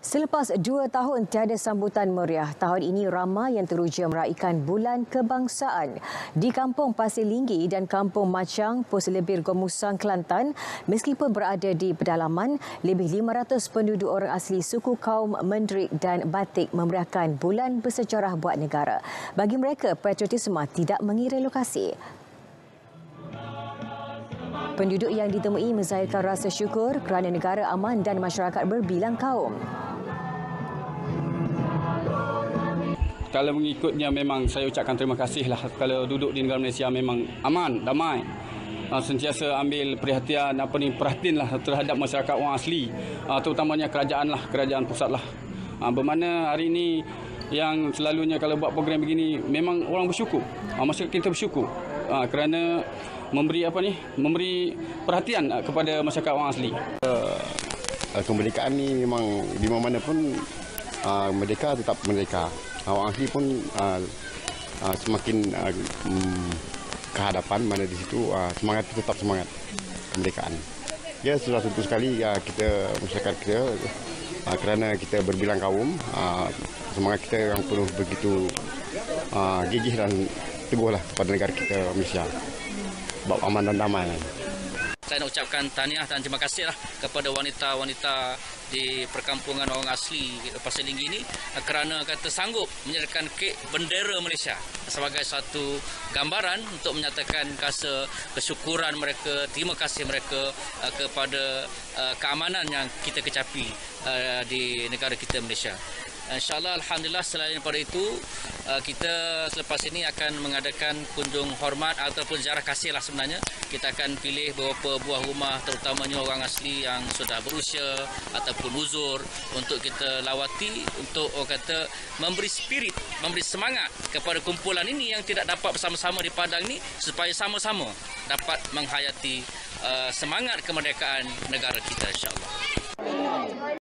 Selepas 2 tahun tiada sambutan meriah, tahun ini ramai yang teruja meraihkan Bulan Kebangsaan. Di Kampung Pasir Linggi dan Kampung Macang, Pos Lebir Gomusang, Kelantan, meskipun berada di pedalaman, lebih 500 penduduk orang asli suku kaum Mendrik dan Batik memeriahkan Bulan Bersejarah Buat Negara. Bagi mereka, patriotisme tidak mengira lokasi. Penduduk yang ditemui menzahirkan rasa syukur kerana negara aman dan masyarakat berbilang kaum. Kalau mengikutnya memang saya ucapkan terima kasihlah. Kalau duduk di negara Malaysia memang aman, damai. Sentiasa ambil perhatianlah terhadap masyarakat orang asli, terutamanya kerajaan pusatlah. Bermakna hari ini yang selalunya kalau buat program begini memang orang bersyukur. Masyarakat kita bersyukur kerana memberi perhatian kepada masyarakat orang asli. Kemerdekaan ni memang di mana pun merdeka tetap merdeka. Orang asli pun semakin ke hadapan, mana di situ semangat tetap semangat kemerdekaan. Ya, sudah tentu sekali kita masyarakat kita kerana kita berbilang kaum, semangat kita yang penuh begitu gigih dan teguhlah kepada negara kita Malaysia, bab aman dan damai. Saya nak ucapkan tahniah dan terima kasihlah kepada wanita-wanita di perkampungan orang asli Pasir Linggi ini kerana kata sanggup menyerahkan kek bendera Malaysia sebagai satu gambaran untuk menyatakan rasa kesyukuran mereka, terima kasih mereka kepada keamanan yang kita kecapi di negara kita Malaysia. InsyaAllah, Alhamdulillah, selain daripada itu, kita selepas ini akan mengadakan kunjung hormat ataupun ziarah kasih lah sebenarnya. Kita akan pilih beberapa buah rumah, terutamanya orang asli yang sudah berusia ataupun uzur, untuk kita lawati, untuk orang kata memberi spirit, memberi semangat kepada kumpulan ini yang tidak dapat bersama-sama di Padang ini, supaya sama-sama dapat menghayati semangat kemerdekaan negara kita, insyaAllah.